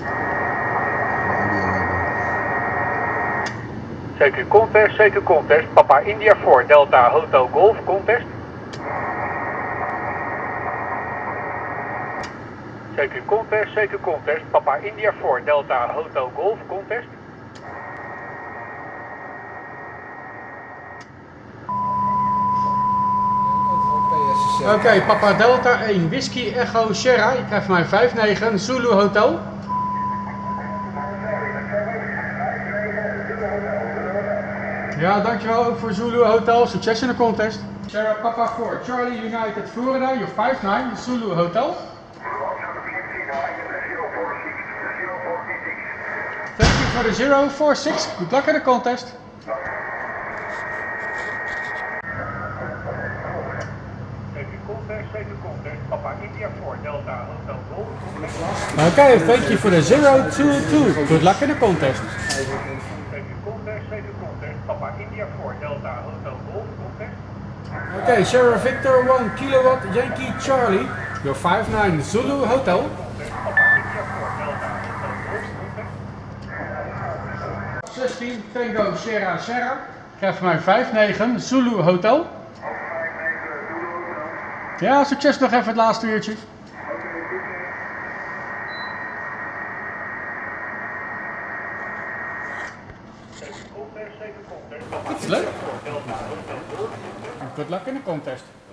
CQ contest, Papa India 4, Delta Hotel Golf contest. CQ contest, Papa India 4, Delta Hotel Golf contest. Oké, Papa Delta 1, Whisky Echo Sierra, je krijgt van mij 5-9, Zulu Hotel. Ja, dankjewel ook voor Zulu Hotel, succes in de contest. Sierra Papa 4, Charlie United Florida, your 5-9, Zulu Hotel. Thank you for the 046, good luck in the contest. Papa India 4, Delta Hotel Golf. Okay, thank you for the 022. Good luck in the contest. Papa India 4, Delta Hotel Golf contest. Okay, Sierra Victor 1 Kilowatt Yankee Charlie, your 5-9 Zulu Hotel. Papa India 4, Delta Hotel Golf contest. 16 Tango Sierra Sierra, krijg van mij 5-9 Zulu Hotel. Ja, succes nog even het laatste uurtje. Dat is leuk. Good luck in de contest.